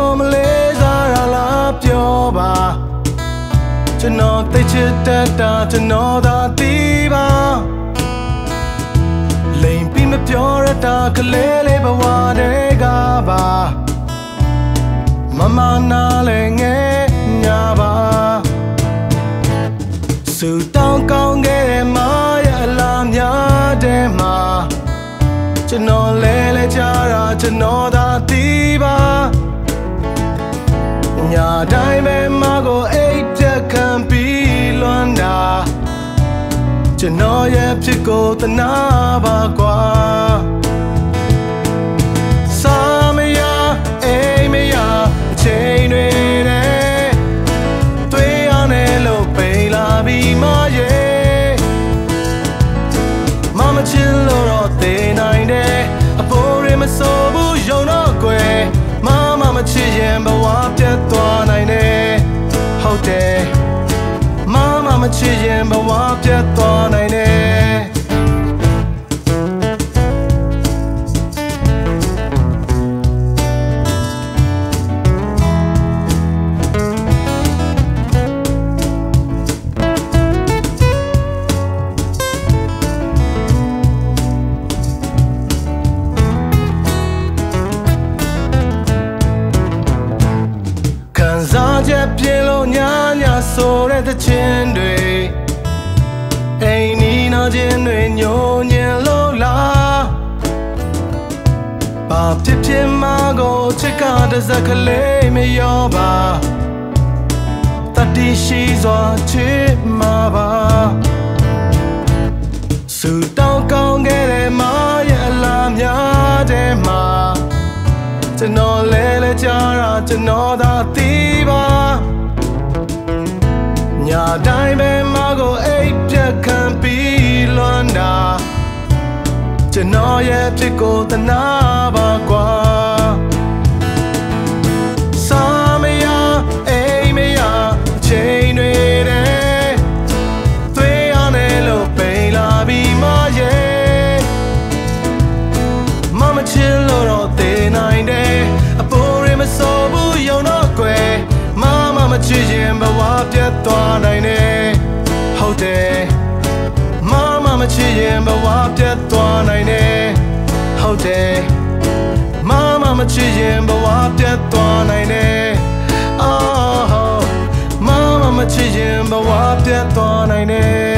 မလေးစားရလားပြောပါကျွန်တော်သိချစ်တတ်တာကျွန်တော်သာသိပါလိမ်ပြီးမပြောရတာကလေးလေးဘဝတည်းကပါမမနာလည်းငယ်ညာပါစူတောင်းကောင်းခဲ့တဲ့မာရအလားများတဲ့မှာကျွန်တော်လဲကြတာကျွန်တော်သာသိပါညာတိုင်းပဲမကိုအိပ်ပြတ်ခံပြီးလွမ်းတာကျွန်တော်ရဲ့ဖြစ်ကိုတနာပါကွာစာမရအိမ်မရအချိန်တွေနဲ့တွေ့ရနဲ့လို့ပိန်လာပြီးမရဲ့မချစ်လို့တော့သိနိုင်တယ်အပေါ်ရမစိုးဘူးယုံတော့ကွယ်မချစ်ရင်ဘဝပြတ်သွားနိုင်တယ်ဟုတ်တယ်မချစ်ရင်ဘဝပြတ်သွားနိုင်တယ်စားချက်ပြေလို့ညာဆိုတဲ့တခြင်းတွေအိမ်နီးနာခြင်းတွေညိုညင်လို့လားဘာဖြစ်မှာကိုချစ်ကတစက်ကလေးမရောပါတတိရှိစွာချစ်မှာပါစူတောင်းကောင်းခဲ့တဲ့မာရဲ့အလားများတဲ့မှာကျွန်တော်လဲကြတာကျွန်တော်သာသိပါညာတိုင်းပဲမကိုအိပ်ပြတ်ခံပြီးလွမ်းတာကျွန်တော်ရဲ့ဖြစ်ကိုတနာပါကွာစာမရအိမ်မရအချိန်တွေနဲ့တွေ့ရနဲ့လို့ပိန်လာပြီးမရဲ့မချစ်လို့တော့သိနိုင်တယ်အပေါ်ရမစိုးဘူးယုံတော့ကွယ်မချစ်ရင်ဘဝပြတ်သွားနိုင်တယ်ဟုတ်တယ်မချစ်ရင်ဘဝပြတ်သွားနိုင်တယ်ဟုတ်တယ်မချစ်ရင်ဘဝပြတ်သွားနိုင်တယ်အော်မချစ်ရင်ဘဝပြတ်သွားနိုင်တယ်